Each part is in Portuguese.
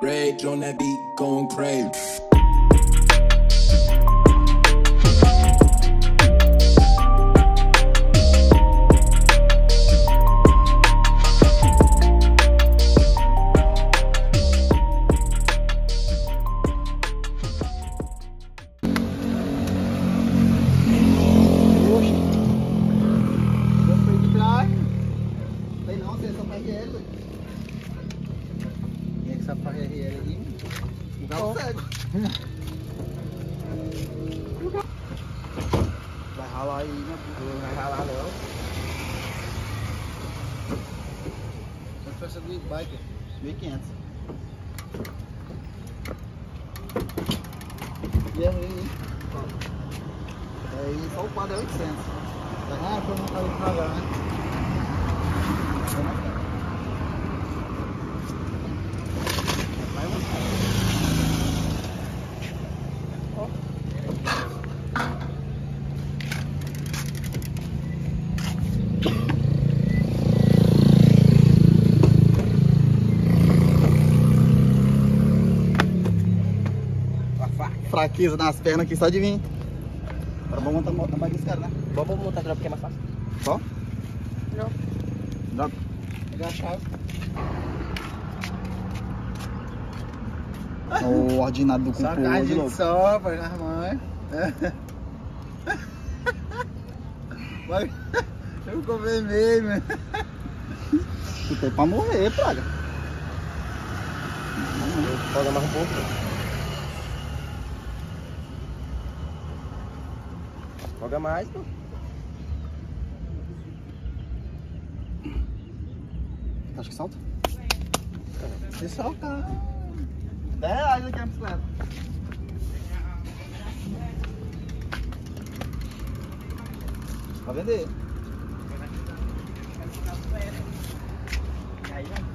rage on that beat, going crazy. Vai ralar aí, né? Não vai ralar não. Quanto foi essa do bike? 1.500. E aí? Aí só o quadro é 800. Ah, foi montar ali devagar, né? Fraqueza nas pernas aqui só de vir. Agora vamos montar a bike desse cara, né? Vamos montar drop que é mais fácil. Só? Drop. Drop. Pegar a chave. O ordinário do só cupo que a hoje, gente louco. sopra nas mães. Eu ficou vermelho, né? Tu tem pra morrer, praga. Folga mais um pouco. Folga mais, pô. Acho que salta? Se soltar. 10 reais aqui na bicicleta. Pra vender. Aí, ó.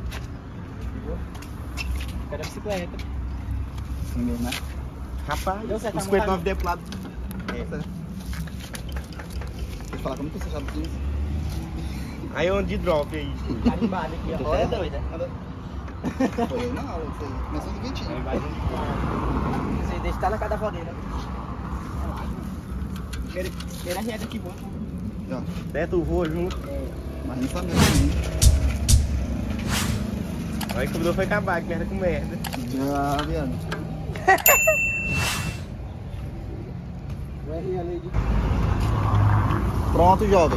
Cadê a bicicleta? Assim mesmo, né? Rapaz, deu certo. Os 59 pro lado. É. Certo. Vou te falar como que você sabe disso. Aí onde de drop aí? Carimbado aqui, ó. Olha, doida. Foi eu na aula, isso aí. Começou do Vitinho. Você deixa estar na casa da vodeira. Primeira reta aqui, boa. Beto voa junto. Mas não sabe mesmo. Aí que mudou foi acabar, que merda com merda. Já, viado. Pronto, jovem.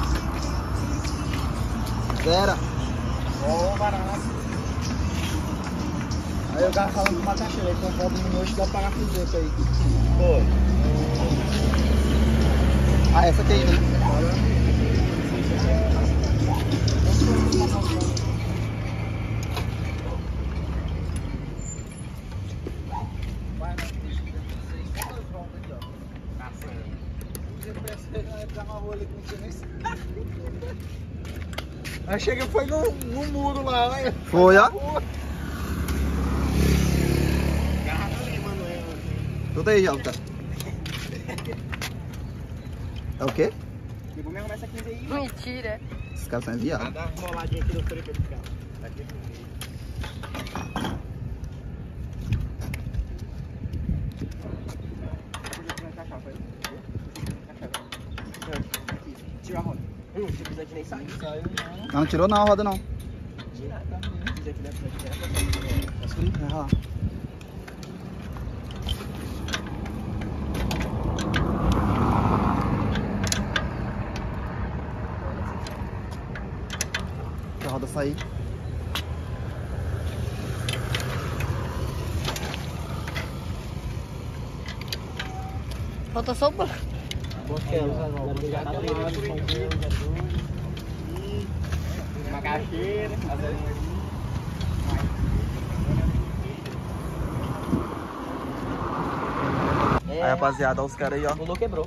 Zera. Ó, barato. Aí o cara falando com uma caixeira, então pode no noite dá pra pagar cruzeta aí. Foi. Ah, essa aqui aí, né? Aí chega foi no muro lá, né? Foi, ó. Tudo aí, Jalta. É o quê? Ligou mesmo nessa 15 aí. Mentira. Esses caras são enviados. Dá uma moladinha aqui no freio desse carro. Tá aqui. Tira a roda. Se quiser aqui nem sai. Saiu não. Não tirou não a roda não. Tira, tá? Se quiser aqui deve tirar. Vai lá. A roda sair. Falta só o banco. Uma caixeira. Aí, rapaziada, olha os caras aí, ó. Mudou, quebrou.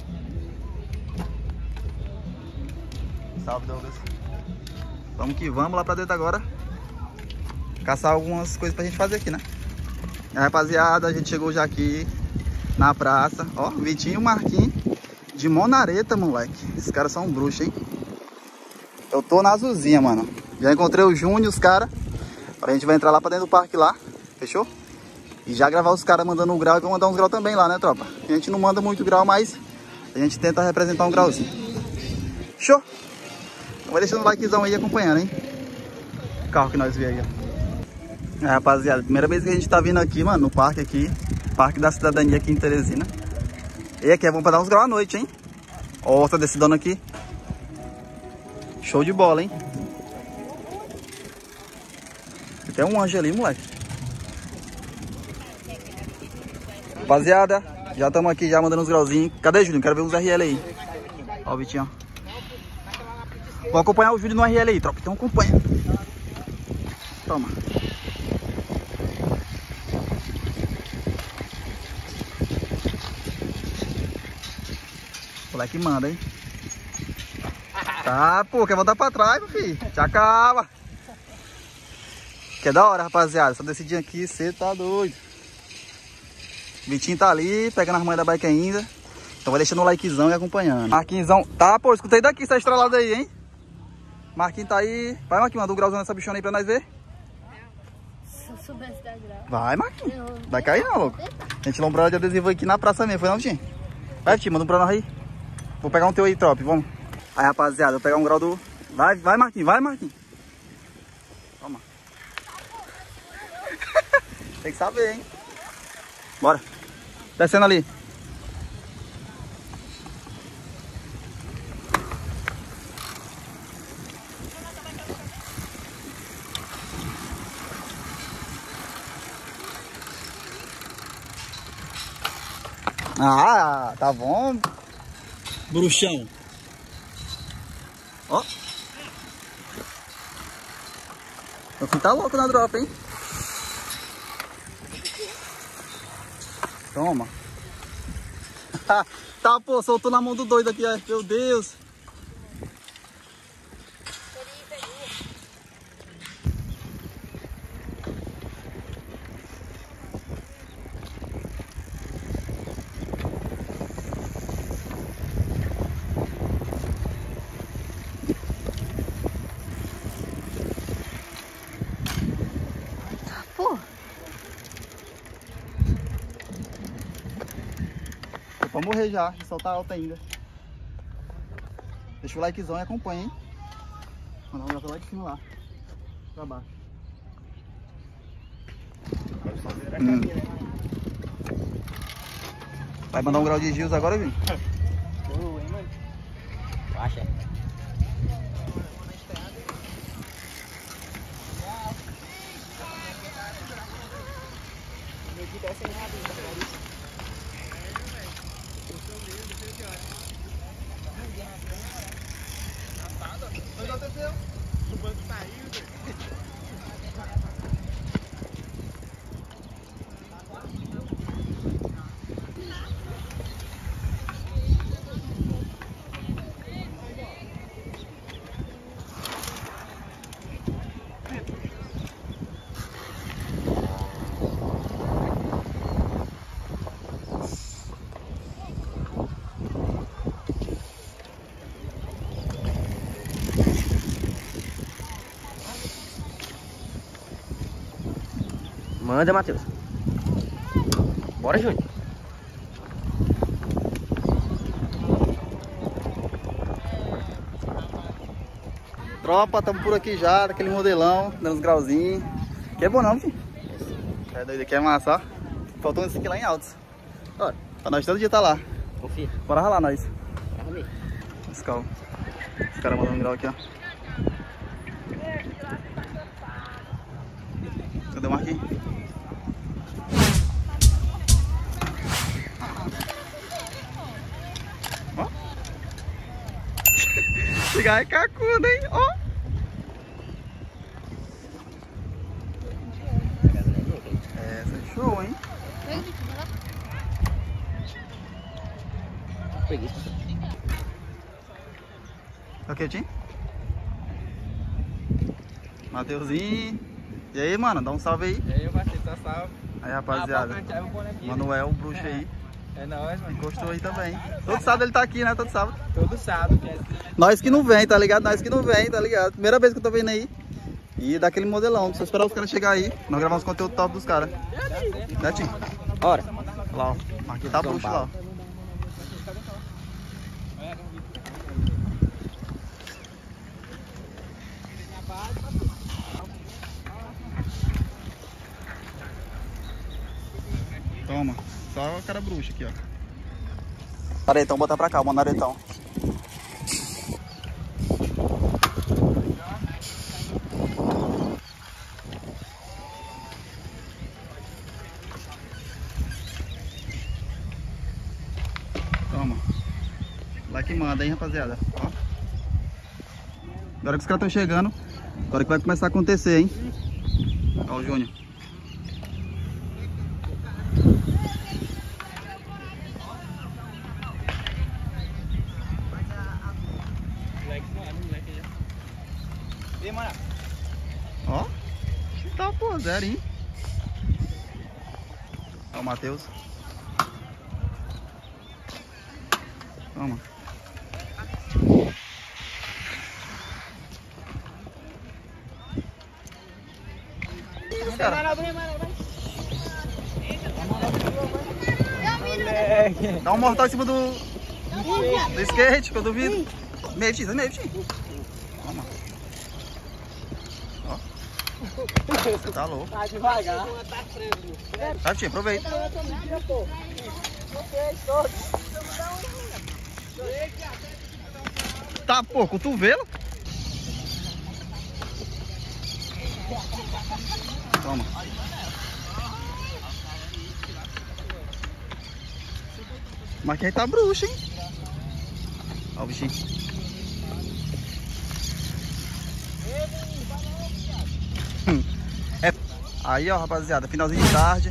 Salve, Douglas. Vamos que vamos lá pra dentro agora. Caçar algumas coisas pra gente fazer aqui, né? Aí, rapaziada, a gente chegou já aqui na praça. Ó, Vitinho e o Marquinhos de Monareta, moleque. Esses caras são um bruxo, hein? Eu tô na azulzinha, mano. Já encontrei o Júnior e os caras. Agora a gente vai entrar lá pra dentro do parque lá Fechou? E já gravar os caras mandando um grau e vou mandar uns graus também lá, né, tropa? A gente não manda muito grau, mas a gente tenta representar um grauzinho. Fechou? Então vai deixando o likezão aí acompanhando, hein? O carro que nós vimos aí, ó. É, rapaziada, primeira vez que a gente tá vindo aqui, mano, no parque aqui. Parque da Cidadania aqui em Teresina. E aqui é bom pra dar uns graus à noite, hein? Ó, tá desse dono aqui. Show de bola, hein? Tem um anjo ali, moleque. Rapaziada, já estamos aqui já mandando uns grauzinhos. Cadê, Júlio? Quero ver uns RL aí. Ó o Vitinho. Vou acompanhar o Júlio no RL aí, tropa. Então acompanha. Toma. O moleque manda, hein? Tá, pô, quer voltar pra trás, meu filho? Te acaba. Que é da hora, rapaziada. Só decidir aqui, você tá doido. Vitinho tá ali, pegando as manhas da bike ainda. Então vai deixando o likezão e acompanhando. Marquinhozão. Tá, pô, escutei daqui essa estrelada aí, hein? Marquinhos tá aí. Vai, Marquinhos, manda um grauzão nessa bichona aí pra nós ver. Se eu soubesse dar grau. Vai, Marquinhos. Vai cair não, louco. A gente lombrou de adesivo aqui na praça mesmo, foi não, Vitinho? Vai, Vitinho, manda um pra nós aí. Vou pegar um teu aí, top, vamos. Aí, rapaziada, vou pegar um grau do... Vai, Marquinhos, vai, Marquinhos. Toma. Tem que saber, hein? Bora. Descendo ali. Ah, tá bom. Bruxão. Ó. O filho tá louco na drop, hein? Toma. Tá, pô, soltou na mão do doido aqui, ó. Meu Deus. Pô. Pode morrer já, o sol tá alto ainda. Deixa o likezão e acompanha, hein? Mandar um grau lá de cima lá. Pra baixo. Vai mandar um grau de Gils agora, viu? Boa, hein, mano? Baixa. Manda, Matheus. Bora, Júnior. Tropa, estamos por aqui já, daquele modelão, dando uns grauzinhos. Que é bom não, filho? É doido, aqui é massa, ó. Faltou esse aqui lá em Altos. Ó, pra nós todo dia tá lá. Confia. Bora ralar nós. Bora ver. Os caras mandando um grau aqui, ó. Cadê o Marquinhos? Ó. Chegar é cacuda, hein? Ó. Essa é show, hein? Peguei. Ok, Tim? Mateuzinho. E aí, mano? Dá um salve aí. E aí, parceiro, tá salve. Aí, rapaziada. Manuel, o bruxo aí. É nóis, mano. Encostou aí também. Todo sábado ele tá aqui, né? Todo sábado. Todo sábado. Nós que não vem, tá ligado? Nós que não vem, tá ligado? Primeira vez que eu tô vendo aí. E daquele modelão. Só esperar os caras chegarem aí. Nós gravamos conteúdo top dos caras. Né, Tim? Bora. Lá, ó. Aqui tá bruxo lá, ó. Toma. Só a cara bruxa aqui, ó. Naretão, botar pra cá, o naretão. Toma. Lá que manda, hein, rapaziada. Ó. Agora que os caras estão chegando, agora que vai começar a acontecer, hein. Ó o Júnior. Ó, tá, pô, zerinho. Ó o Matheus. Toma. Cara. Dá um mortal em cima do skate, que eu duvido. Meio, Toma. Ó. Você tá louco. Tá devagar. Tá, tia, aproveita. Tá, pô, cotovelo. Toma. Mas quem tá bruxo, hein? Ó o bichinho. É. Aí, ó, rapaziada, finalzinho de tarde.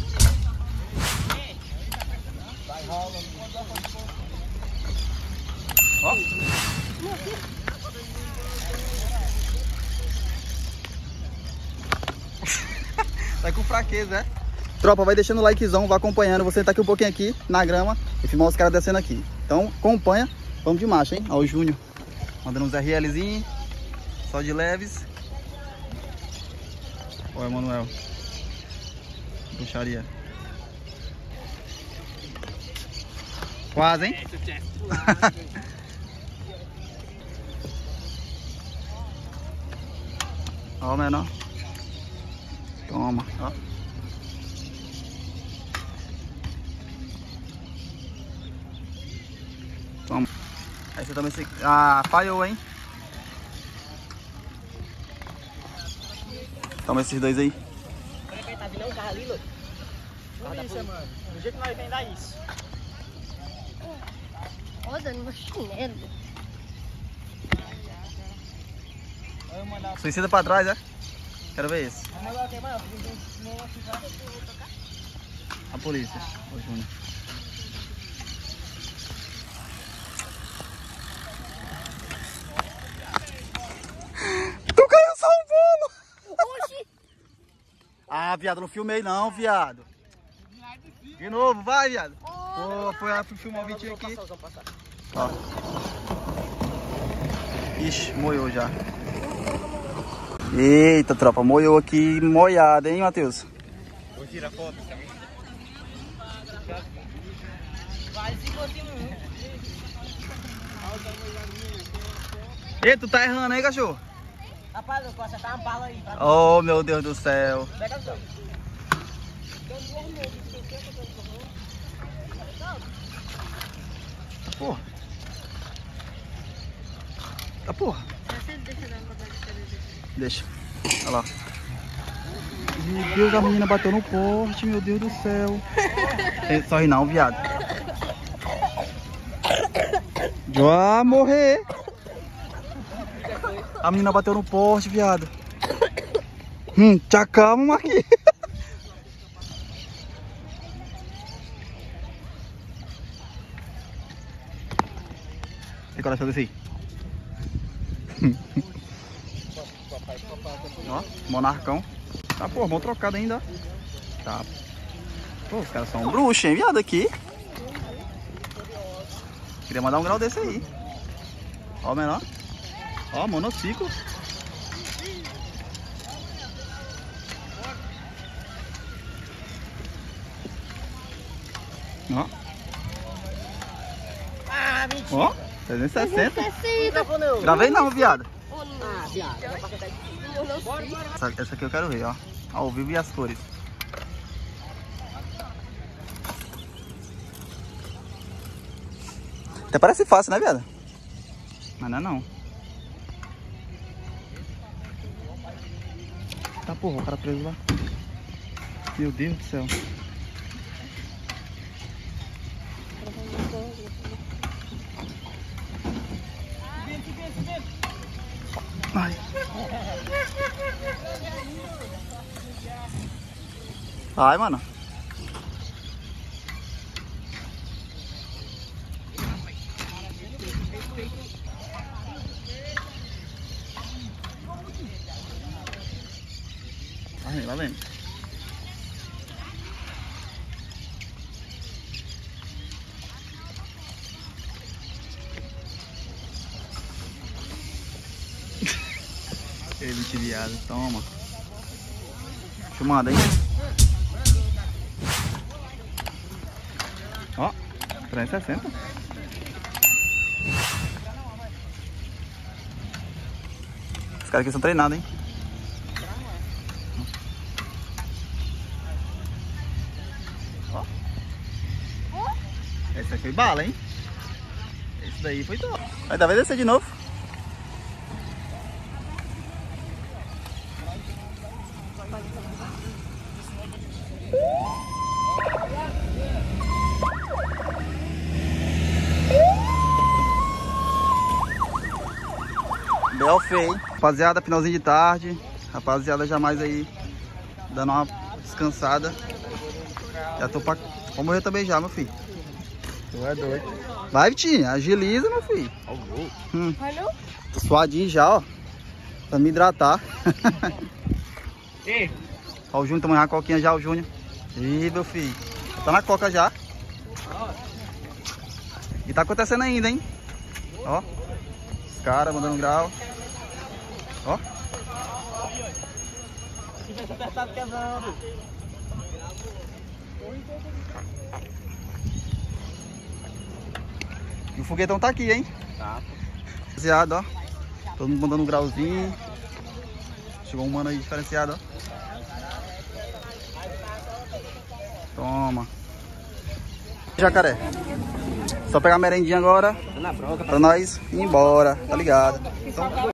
Ó. Tá com fraqueza, é? Tropa, vai deixando o likezão, vai acompanhando. Vou sentar aqui um pouquinho aqui na grama e filmar os caras descendo aqui. Então, acompanha. Vamos de marcha, hein? Ó o Júnior mandando uns RLzinho. Só de leves. Ó o Emanuel. Bruxaria. Quase, hein? Ó o menor. Toma, ó. Toma. Aí você toma esse... Ah, falhou, hein? Toma esses dois aí. Tá vindo um carro ali, louco. Isso, mano. Do jeito que nós vem dar isso. Ó, dando meu chinelo. Suicida pra trás, é? Quero ver esse. A polícia. Ô, Júnior. Tu caiu só um bolo! Oxi! Ah, viado, não filmei não, viado. De novo, vai, viado. Pô, fui filmar o vídeo aqui. Ó. Ixi, moiou já. Eita, tropa, moiou aqui, moiada, hein, Matheus? Vou tirar foto também. Ei, tu tá errando aí, cachorro? Rapaz, eu posso acertar uma bala aí. Oh, meu Deus do céu. Pega só. Porra. Tá porra. Você deixa dar uma batida. Deixa. Olha lá. Meu Deus, a menina bateu no poste, meu Deus do céu. Sorri não, viado. Já morrer. A menina bateu no poste, viado. Te acalma, Marquinhos. Tem coragem desse aí. Ó, monarcão. Tá, pô, bom trocado ainda. Tá. Pô, os caras são bruxos, hein, viado, aqui. Queria mandar um grau desse aí. Ó o menor. Ó, monociclo. Ó. Ah, mentira. Ó, 360. Não. Gravei não, viado. Ah, viado. Essa aqui eu quero ver, ó. Ao vivo e as cores. Até parece fácil, né, viado? Mas não é não. Tá, porra, o cara preso lá. Meu Deus do céu. Ai. Ai, mano. Aí, lá vem. Ele bicho viado, toma. Chumada, hein? Ó, 360. Os caras aqui são treinados, hein? Ó. Esse aqui foi bala, hein? Esse daí foi top. Vai dar, vai descer de novo. Bel feio, hein? Rapaziada, finalzinho de tarde. Rapaziada, já mais aí dando uma descansada. Já tô pra morrer também já, meu filho. Tu é doido. Vai, Vitinho, agiliza, meu filho. Vai não? Tô suadinho já, ó. Pra me hidratar. Ei, Ó, o Júnior tomando uma coquinha já, o Júnior. Ih, meu filho. Tá na coca já. E tá acontecendo ainda, hein? Ó. Os caras mandando grau. Ó. Se tivesse apertado, quebrando. E o foguetão tá aqui, hein? Tá. Rapaziada, ó. Todo mundo mandando um grauzinho. Chegou um mano aí diferenciado, ó. Toma. Jacaré. Só pegar a merendinha agora. Tô na bronca. Pra nós ir embora, tá ligado? Então,